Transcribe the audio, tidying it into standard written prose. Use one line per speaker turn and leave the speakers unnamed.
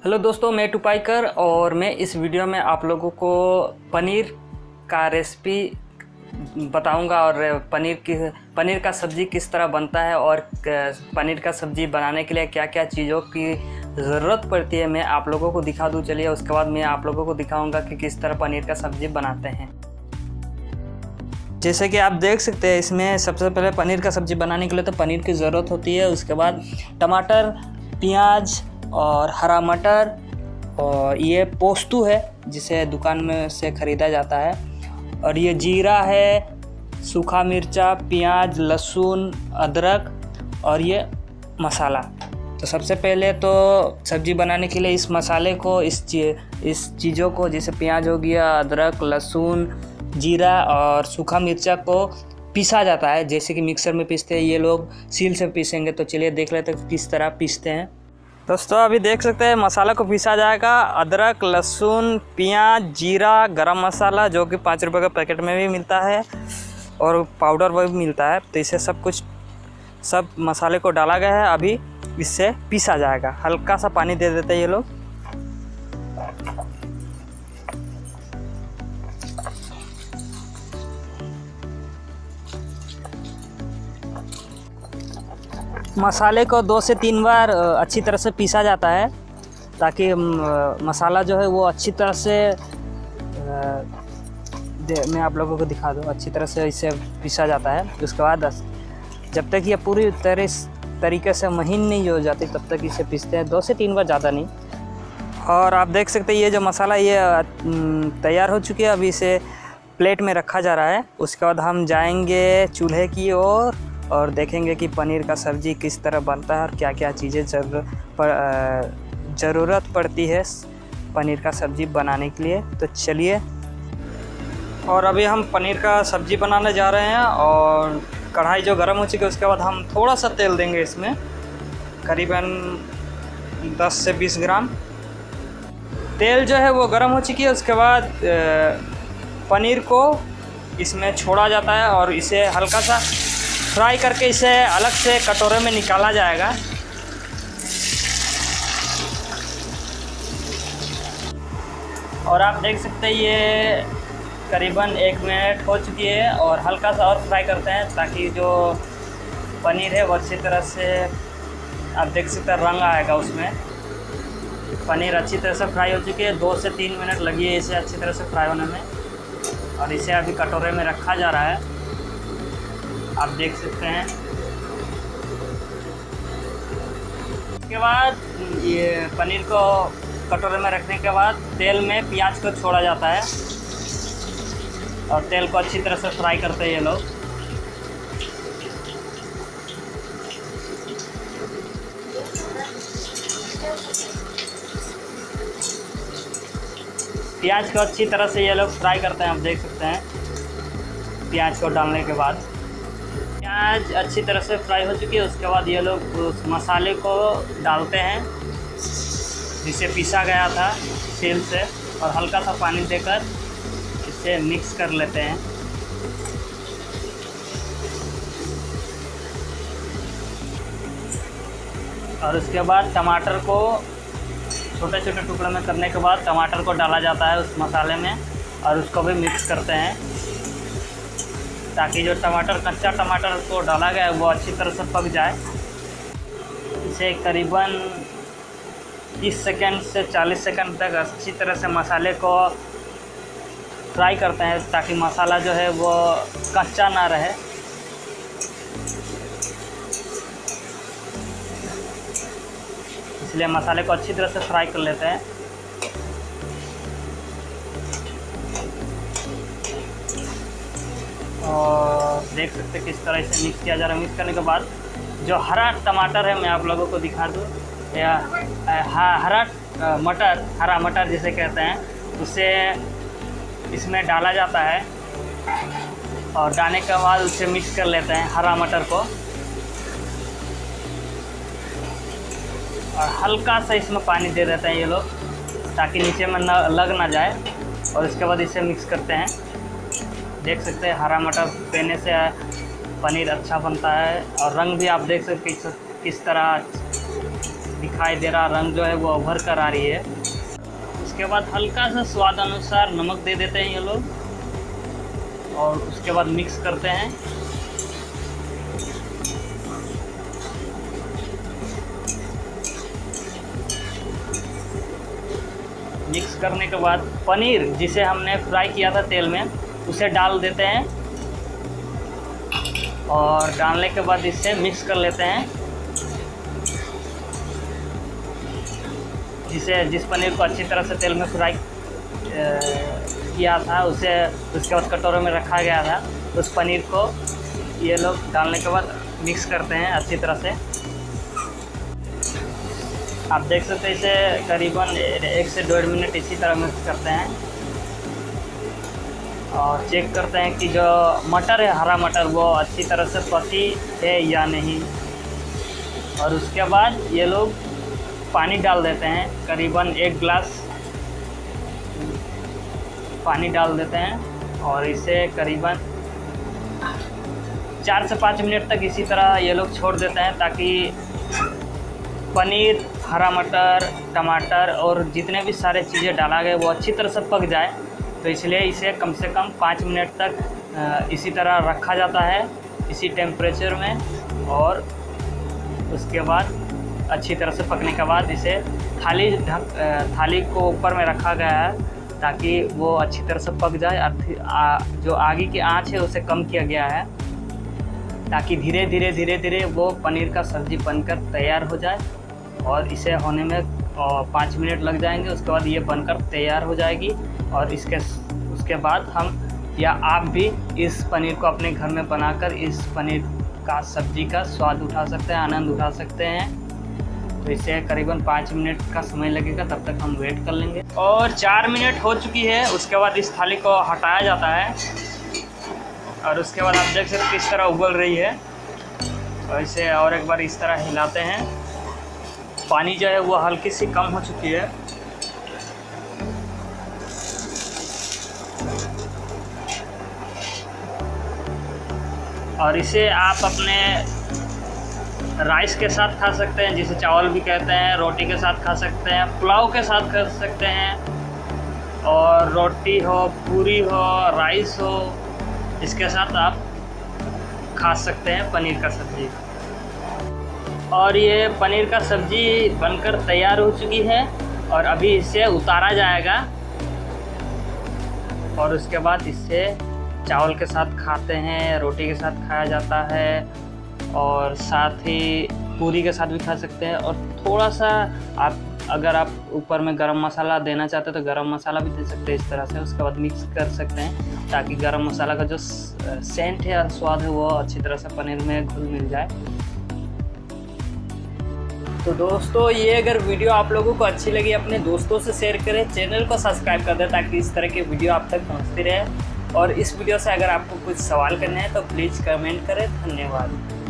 Hello दोस्तों, मैं टुपाई कर और मैं इस वीडियो में आप लोगों को पनीर का रेसिपी बताऊंगा और पनीर का सब्ज़ी किस तरह बनता है और पनीर का सब्ज़ी बनाने के लिए क्या क्या चीज़ों की ज़रूरत पड़ती है मैं आप लोगों को दिखा दूं। चलिए, उसके बाद मैं आप लोगों को दिखाऊंगा कि किस तरह पनीर का सब्ज़ी बनाते हैं। जैसे कि आप देख सकते हैं, इसमें सबसे पहले पनीर का सब्ज़ी बनाने के लिए तो पनीर की ज़रूरत होती है। उसके बाद टमाटर, प्याज और हरा मटर, और ये पोस्तु है जिसे दुकान में से ख़रीदा जाता है, और ये जीरा है, सूखा मिर्चा, प्याज, लहसुन, अदरक और ये मसाला। तो सबसे पहले तो सब्ज़ी बनाने के लिए इस मसाले को इस चीज़ों को, जैसे प्याज हो गया, अदरक, लहसुन, जीरा और सूखा मिर्चा को पीसा जाता है। जैसे कि मिक्सर में पीसते हैं, ये लोग सील से पीसेंगे। तो चलिए देख लेते हैं किस तरह पीसते हैं। दोस्तों, अभी देख सकते हैं मसाला को पीसा जाएगा। अदरक, लहसुन, प्याज, जीरा, गरम मसाला जो कि 5 रुपये के पैकेट में भी मिलता है और पाउडर भी मिलता है। तो इसे सब मसाले को डाला गया है। अभी इससे पीसा जाएगा। हल्का सा पानी दे देते हैं ये लोग। मसाले को 2 से 3 बार अच्छी तरह से पीसा जाता है, ताकि मसाला जो है वो अच्छी तरह से मैं आप लोगों को दिखा दूँ। अच्छी तरह से इसे पीसा जाता है। उसके बाद जब तक ये पूरी तरीके से महीन नहीं हो जाती तब तक इसे पीसते हैं, 2 से 3 बार, ज़्यादा नहीं। और आप देख सकते हैं ये जो मसाला ये तैयार हो चुकी है। अभी इसे प्लेट में रखा जा रहा है। उसके बाद हम जाएंगे चूल्हे की ओर और देखेंगे कि पनीर का सब्ज़ी किस तरह बनता है और क्या क्या चीज़ें ज़रूरत पड़ती है पनीर का सब्ज़ी बनाने के लिए। तो चलिए, और अभी हम पनीर का सब्ज़ी बनाने जा रहे हैं। और कढ़ाई जो गर्म हो चुकी है, उसके बाद हम थोड़ा सा तेल देंगे इसमें, करीबन 10 से 20 ग्राम। तेल जो है वो गर्म हो चुकी है। उसके बाद पनीर को इसमें छोड़ा जाता है और इसे हल्का सा फ्राई करके इसे अलग से कटोरे में निकाला जाएगा। और आप देख सकते हैं ये करीबन 1 मिनट हो चुकी है। और हल्का सा और फ्राई करते हैं ताकि जो पनीर है वो अच्छी तरह से, आप देख सकते हैं, रंग आएगा उसमें। पनीर अच्छी तरह से फ्राई हो चुकी है। 2 से 3 मिनट लगी है इसे अच्छी तरह से फ्राई होने में। और इसे अभी कटोरे में रखा जा रहा है, आप देख सकते हैं। उसके बाद ये पनीर को कटोरे में रखने के बाद तेल में प्याज को छोड़ा जाता है और तेल को अच्छी तरह से फ्राई करते हैं ये लोग। प्याज को अच्छी तरह से ये लोग फ्राई करते हैं, आप देख सकते हैं। प्याज को डालने के बाद प्याज अच्छी तरह से फ्राई हो चुकी है। उसके बाद ये लोग उस मसाले को डालते हैं जिसे पीसा गया था तेल से, और हल्का सा पानी देकर इसे मिक्स कर लेते हैं। और उसके बाद टमाटर को छोटे छोटे टुकड़े में करने के बाद टमाटर को डाला जाता है उस मसाले में, और उसको भी मिक्स करते हैं ताकि जो कच्चा टमाटर को डाला गया है वो अच्छी तरह से पक जाए। इसे करीबन 30 सेकंड से 40 सेकंड तक अच्छी तरह से मसाले को फ्राई करते हैं ताकि मसाला जो है वो कच्चा ना रहे। इसलिए मसाले को अच्छी तरह से फ्राई कर लेते हैं। और देख सकते हैं किस तरह से मिक्स किया जा रहा है। मिक्स करने के बाद जो हरा टमाटर है, मैं आप लोगों को दिखा दूँ, या हरा मटर जिसे कहते हैं, उसे इसमें डाला जाता है। और डालने के बाद उसे मिक्स कर लेते हैं हरा मटर को, और हल्का सा इसमें पानी दे देते हैं ये लोग ताकि नीचे में लग ना जाए। और इसके बाद इसे मिक्स करते हैं। देख सकते हैं हरा मटर देने से पनीर अच्छा बनता है। और रंग भी आप देख सकते किस तरह दिखाई दे रहा, रंग जो है वो उभर कर आ रही है। उसके बाद हल्का सा स्वाद अनुसार नमक दे देते हैं ये लोग और उसके बाद मिक्स करते हैं। मिक्स करने के बाद पनीर जिसे हमने फ्राई किया था तेल में उसे डाल देते हैं और डालने के बाद इसे मिक्स कर लेते हैं। जिस पनीर को अच्छी तरह से तेल में फ्राई किया था उसे उसके बाद कटोरे में रखा गया था, उस पनीर को ये लोग डालने के बाद मिक्स करते हैं अच्छी तरह से। आप देख सकते हैं इसे करीबन 1 से 1.5 मिनट इसी तरह मिक्स करते हैं और चेक करते हैं कि जो मटर है, हरा मटर, वो अच्छी तरह से पकी है या नहीं। और उसके बाद ये लोग पानी डाल देते हैं, करीबन 1 गिलास पानी डाल देते हैं और इसे करीबन 4 से 5 मिनट तक इसी तरह ये लोग छोड़ देते हैं ताकि पनीर, हरा मटर, टमाटर और जितने भी सारे चीज़ें डाला गया वो अच्छी तरह से पक जाए। तो इसलिए इसे कम से कम 5 मिनट तक इसी तरह रखा जाता है, इसी टेम्परेचर में। और उसके बाद अच्छी तरह से पकने के बाद इसे थाली को ऊपर में रखा गया है ताकि वो अच्छी तरह से पक जाए। जो आगे की आंच है उसे कम किया गया है ताकि धीरे धीरे वो पनीर का सब्ज़ी बनकर तैयार हो जाए। और इसे होने में 5 मिनट लग जाएंगे, उसके बाद ये बनकर तैयार हो जाएगी। और उसके बाद हम या आप भी इस पनीर को अपने घर में बनाकर इस पनीर का सब्ज़ी का स्वाद उठा सकते हैं, आनंद उठा सकते हैं। तो इसे करीबन 5 मिनट का समय लगेगा, तब तक हम वेट कर लेंगे। और 4 मिनट हो चुकी है, उसके बाद इस थाली को हटाया जाता है और उसके बाद आप देख सकते हैं किस तरह उबल रही है। और इसे और एक बार इस तरह हिलाते हैं। पानी जो है वो हल्की सी कम हो चुकी है। और इसे आप अपने राइस के साथ खा सकते हैं, जिसे चावल भी कहते हैं, रोटी के साथ खा सकते हैं, पुलाव के साथ खा सकते हैं। और रोटी हो, पूरी हो, राइस हो, इसके साथ आप खा सकते हैं पनीर का सब्ज़ी। और ये पनीर का सब्ज़ी बनकर तैयार हो चुकी है और अभी इसे उतारा जाएगा और उसके बाद इसे चावल के साथ खाते हैं, रोटी के साथ खाया जाता है और साथ ही पूरी के साथ भी खा सकते हैं। और थोड़ा सा अगर आप ऊपर में गरम मसाला देना चाहते हैं तो गरम मसाला भी दे सकते हैं इस तरह से। उसके बाद मिक्स कर सकते हैं ताकि गरम मसाला का जो सेंट है और स्वाद है वो अच्छी तरह से पनीर में घुल मिल जाए। तो दोस्तों, ये अगर वीडियो आप लोगों को अच्छी लगी अपने दोस्तों से शेयर करें, चैनल को सब्सक्राइब कर दें ताकि इस तरह के वीडियो आप तक पहुंचती रहे। और इस वीडियो से अगर आपको कुछ सवाल करने हैं तो प्लीज़ कमेंट करें। धन्यवाद।